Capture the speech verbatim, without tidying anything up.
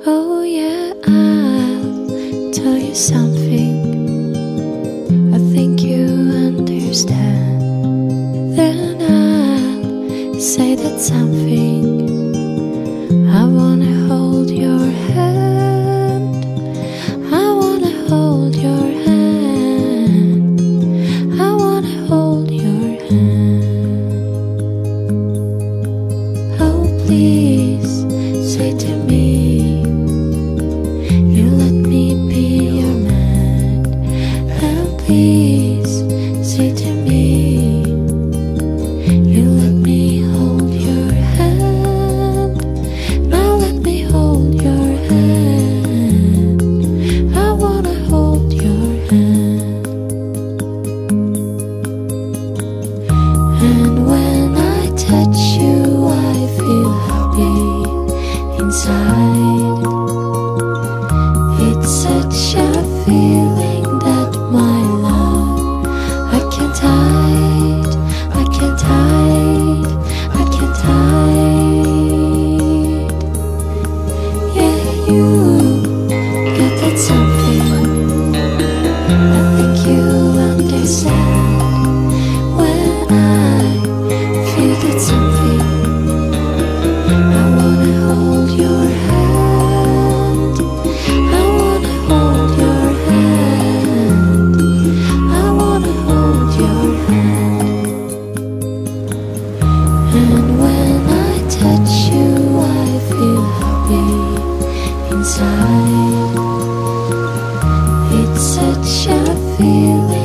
Oh yeah, I'll tell you something. I think you understand. Then I'll say that something. I wanna hold your hand. I wanna hold your hand. I wanna hold your hand. Oh please, say to me, you let me be your man. And please, say to me, you let me hold your hand. Now let me hold your hand. I wanna hold your hand. And when I touch you, I feel happy inside. It's such a feeling that my love I can't hide, I can't hide, I can't hide. Yeah, you got that something. I think you understand. When I feel that something, I wanna hold your hand. I wanna hold your hand. I wanna hold your hand. And when I touch you, I feel happy inside. It's such a feeling